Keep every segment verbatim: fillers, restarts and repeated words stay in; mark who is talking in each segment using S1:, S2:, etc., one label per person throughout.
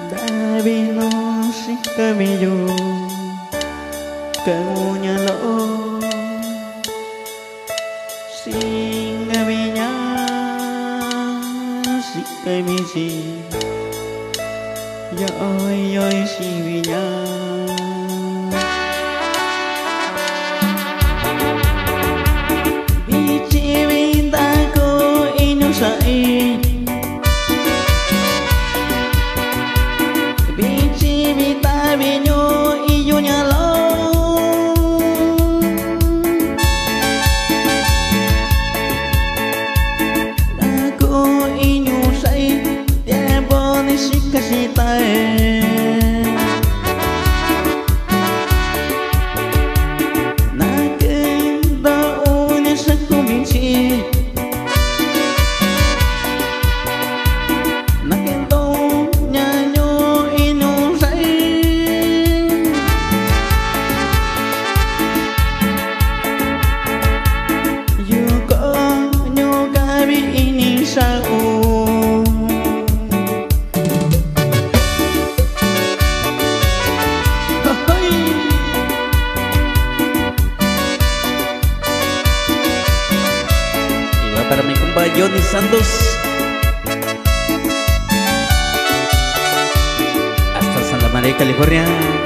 S1: Davino si cabello kamunya lo sing gabinya si kabiji ya oi oi si vinya bici vinta ko inu sai para mi compa Johnny Santos hasta Santa María, California.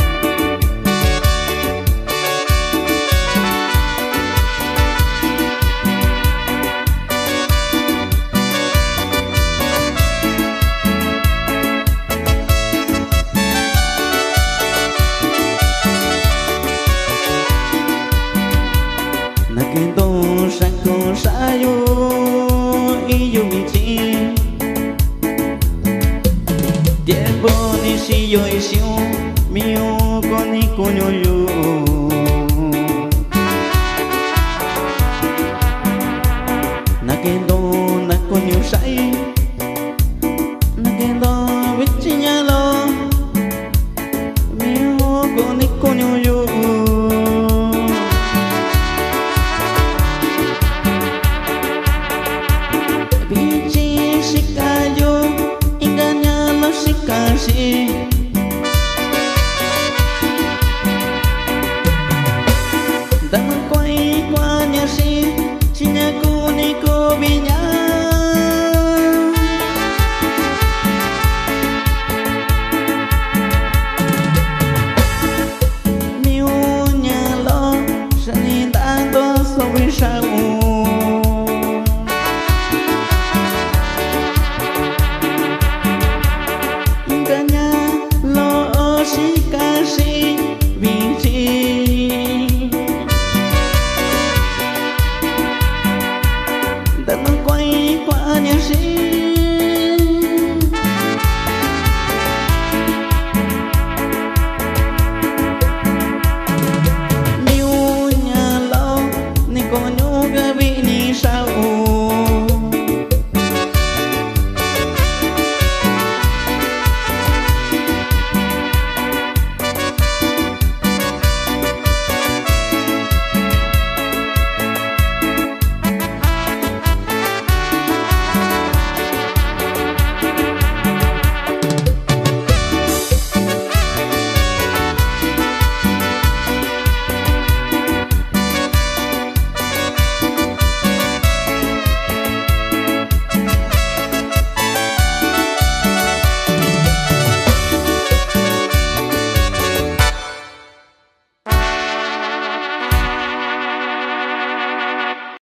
S1: Nakendo sako sayo iyo michi tiempo ni si yo isio mio con ni coño yo nakendo nakonyo sai nakendo vichinya